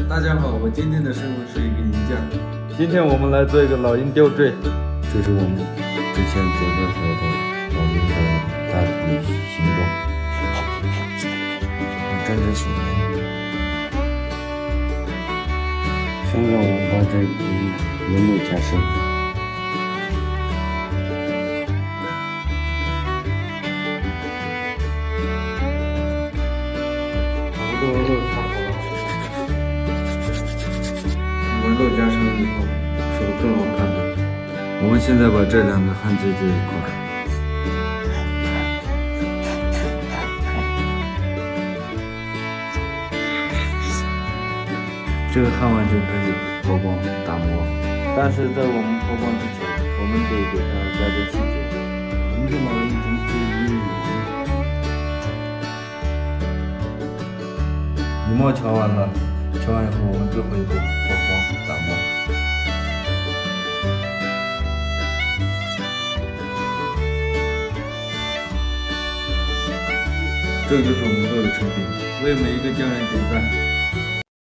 大家好，我今天的身份是一个银匠。 今天我们来做一个老鹰吊坠， 这是我们之前准备好的老鹰的大体形状，沾着水面。现在我们把这个纹路加深。 纹路加深以后，是不是更好看了？我们现在把这两个焊接在一块儿。这个焊完就可以抛光打磨， 但是在我们抛光之前，我们得给它加点细节。 我们的老鹰从这里羽毛调完了，调完以后，我们最后一步抛光打磨。 这就是我们做的成品，为每一个匠人点赞。